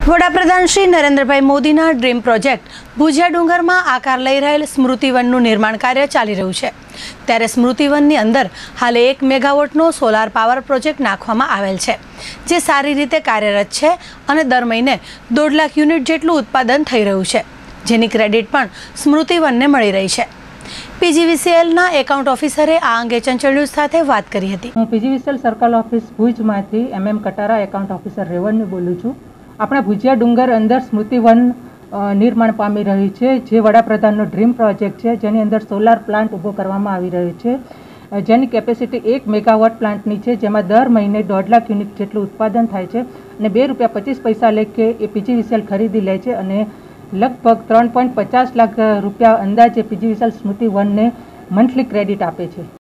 વડાપ્રધાન શ્રી નરેન્દ્રભાઈ મોદીના dream project bhujia ડુંગરમાં આકાર લઈ રહેલ સ્મૃતિવનનું નિર્માણ કાર્ય ચાલી રહ્યું છે। ત્યારે સ્મૃતિવનની અંદર હાલ 1 મેગાવોટનો સોલાર પાવર પ્રોજેક્ટ નાખવામાં આવેલ છે, જે સારી રીતે કાર્યરત છે અને દર મહિને 1.5 લાખ યુનિટ જેટલું ઉત્પાદન થઈ રહ્યું છે, જેની ક્રેડિટ પણ સ્મૃતિવનને મળી રહી છે। પીજીવીસીએલના એકાઉન્ટ ઓફિસરે આ અંગે ચંચળ ન્યૂઝ સાથે વાત કરી હતી। હું પીજીવીસીએલ સર્કલ ઓફિસ ભુજમાંથી કટારા એકાઉન્ટ ઓફિસર રેવન્યુ બોલું છું। આપણા ભુજિયા ડુંગર અંદર સ્મૃતિવન નિર્માણ પામી રહ્યું છે, જે વડાપ્રધાનનો ડ્રીમ પ્રોજેક્ટ છે, જેની અંદર સોલાર પ્લાન્ટ ઊભો કરવામાં આવી રહ્યો છે, જેની કેપેસિટી 1 મેગાવોટ પ્લાન્ટની છે, જેમાં દર મહિને 1.5 લાખ યુનિટ જેટલું ઉત્પાદન થાય છે અને ₹2.25 લેખે એ પીજીવીસીએલ ખરીદી લે છે અને લગભગ 3.50 લાખ રૂપિયા અંદાજે પીજીવીસીએલ સ્મૃતિવનને મંથલી ક્રેડિટ આપે છે।